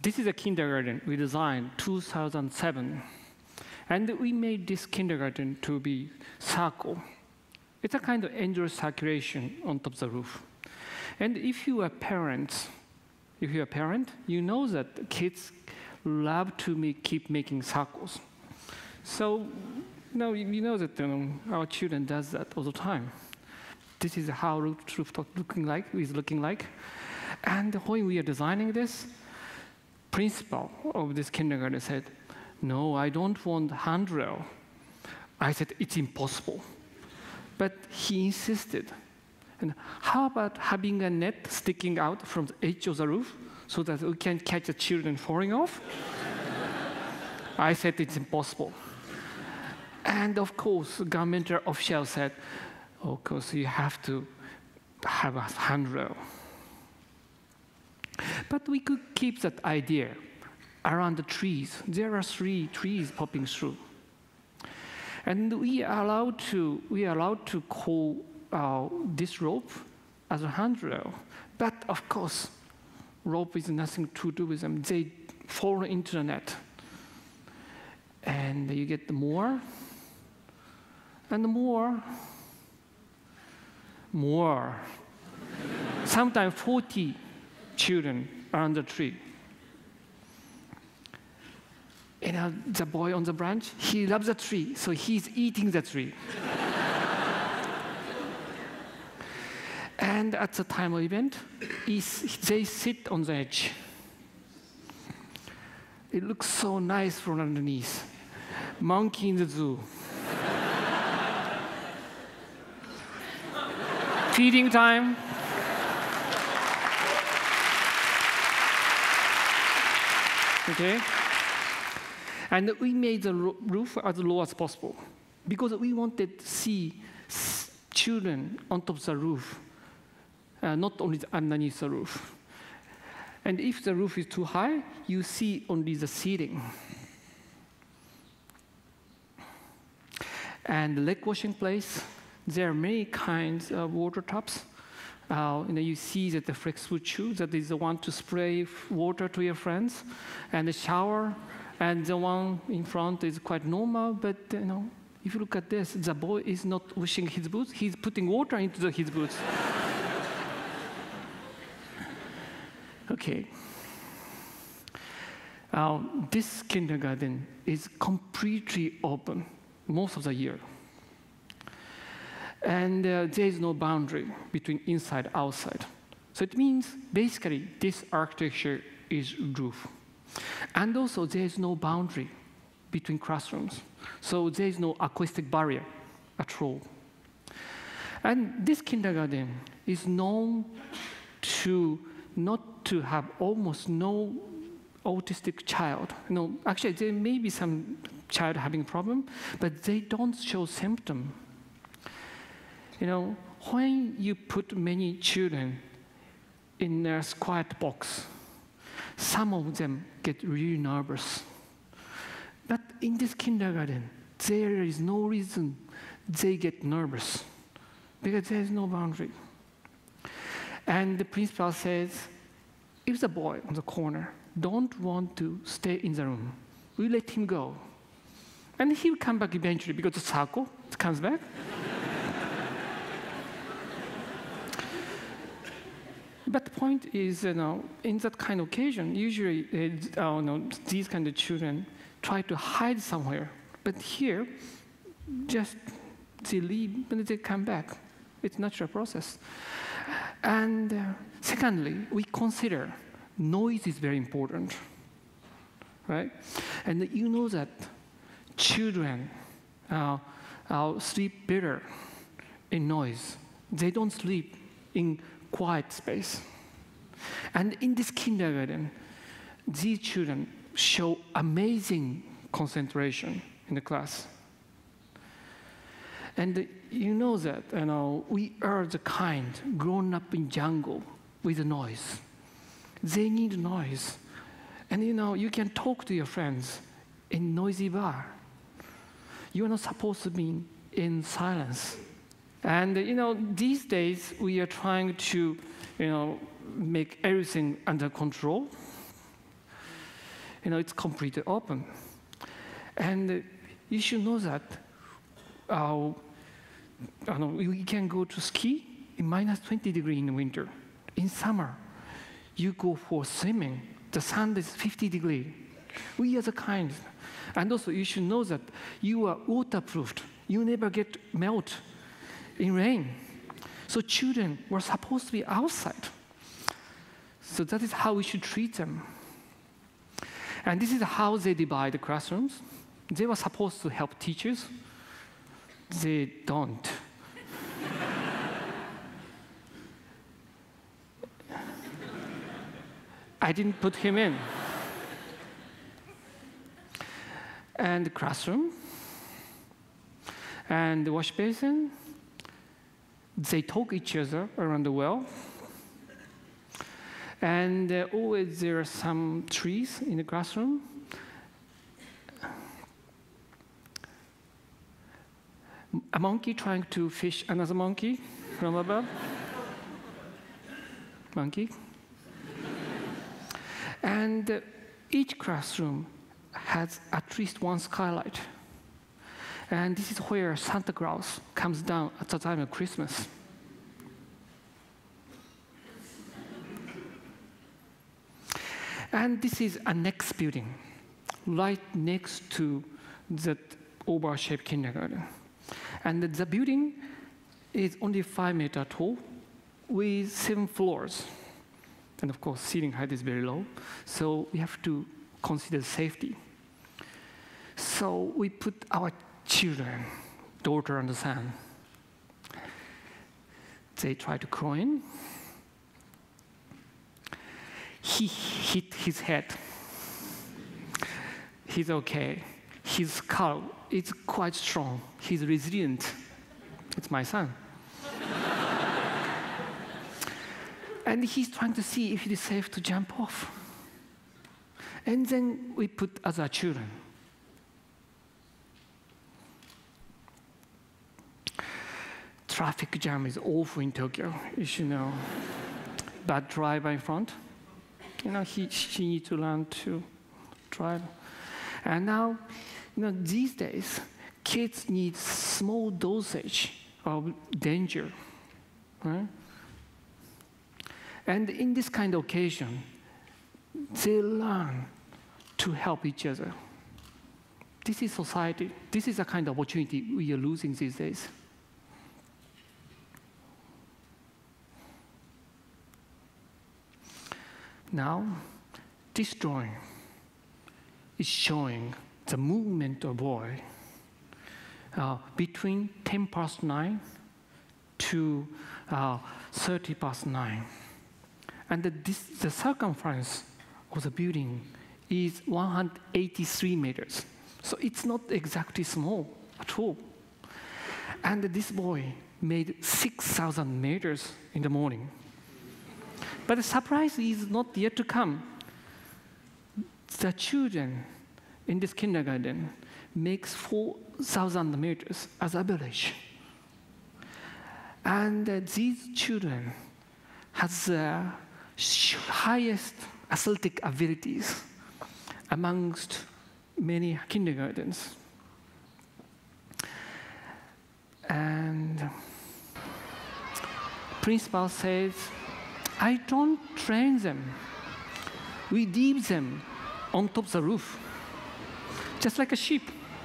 This is a kindergarten we designed 2007. And we made this kindergarten to be circle. It's a kind of endless circulation on top of the roof. And if you are parents, if you're a parent, you know that kids love to keep making circles. So you know that our children does that all the time. This is how rooftop is looking like. And when we are designing this, principal of this kindergarten said, "No, I don't want handrail." I said, "It's impossible." But he insisted. And how about having a net sticking out from the edge of the roof so that we can catch the children falling off? I said, "It's impossible." And of course, the governmental official said, "Of course, you have to have a handrail." But we could keep that idea around the trees. There are 3 trees popping through. And we are allowed to call this rope as a handrail. But of course, rope is nothing to do with them. They fall into the net. And you get more and more. Sometimes 40 children are on the tree. The boy on the branch, he loves the tree, so he's eating the tree. And at the time of event, they sit on the edge. It looks so nice from underneath. Monkey in the zoo. Feeding time. Okay? And we made the roof as low as possible because we wanted to see children on top of the roof, not only underneath the roof. And if the roof is too high, you see only the ceiling. And the lake washing place, there are many kinds of water tubs. You see that the flexible tube, that is the one to spray water to your friends, and the shower. And the one in front is quite normal, but if you look at this, the boy is not washing his boots, he's putting water into his boots. Okay. This kindergarten is completely open most of the year. And there is no boundary between inside and outside. So it means, basically, this architecture is roof. And also, there is no boundary between classrooms. So there is no acoustic barrier at all. And this kindergarten is known to not to have almost no autistic child. Actually, there may be some child having a problem, but they don't show symptom. When you put many children in a quiet box, some of them get really nervous. But in this kindergarten, there is no reason they get nervous because there is no boundary. And the principal says, if the boy on the corner don't want to stay in the room, we let him go. And he will come back eventually because the circle comes back. But the point is, in that kind of occasion, usually these kind of children try to hide somewhere. But here, just they leave and they come back. It's a natural process. And secondly, we consider noise is very important, right? And you know that children sleep better in noise. They don't sleep in quiet space. And in this kindergarten, these children show amazing concentration in the class. And you know that we are the kind grown up in jungle with noise. They need noise. And you can talk to your friends in noisy bar. You are not supposed to be in silence. And these days we are trying to make everything under control. it's completely open. And you should know that we can go to ski in minus 20 degrees in the winter. In summer, you go for swimming. The sun is 50 degrees. We are the kind. And also, you should know that you are waterproofed. You never get melt in rain. So children were supposed to be outside. So that is how we should treat them. And this is how they divide the classrooms. They were supposed to help teachers. They don't. I didn't put him in. And the classroom, and the wash basin, they talk each other around the well. And always there are some trees in the classroom. A monkey trying to fish another monkey from above. Monkey. And each classroom has at least one skylight. And this is where Santa Claus comes down at the time of Christmas. And this is a next building, right next to that oval-shaped kindergarten. And the building is only 5 meters tall with 7 floors. And of course, ceiling height is very low. So we have to consider safety. So we put our children, daughter and son. They try to crawl in. He hit his head. He's okay. His skull is quite strong. He's resilient. It's my son. And he's trying to see if it is safe to jump off. And then we put other children. Traffic jam is awful in Tokyo, you should know. Bad driver in front. She needs to learn to drive. And now, these days, kids need small dosage of danger, right? And in this kind of occasion, they learn to help each other. This is society. This is a kind of opportunity we are losing these days. Now, this drawing is showing the movement of a boy between 10 past 9 to 30 past 9. And the circumference of the building is 183 meters. So it's not exactly small at all. And this boy made 6,000 meters in the morning. But the surprise is not yet to come. The children in this kindergarten makes 4,000 meters as average. And these children has the highest athletic abilities amongst many kindergartens. And principal says, I don't train them. We leave them on top of the roof, just like a sheep.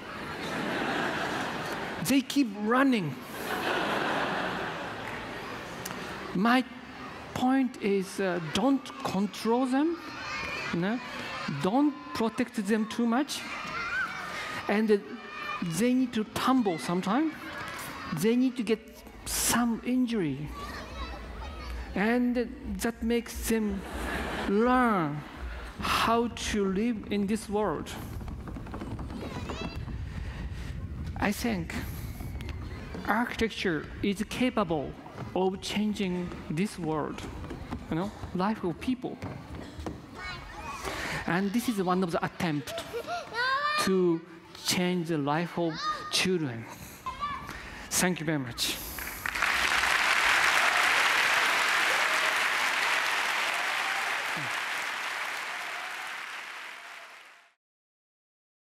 They keep running. My point is, don't control them, don't protect them too much, and they need to tumble sometime. They need to get some injury. And that makes them learn how to live in this world. I think architecture is capable of changing this world, life of people. And this is one of the attempts to change the life of children. Thank you very much.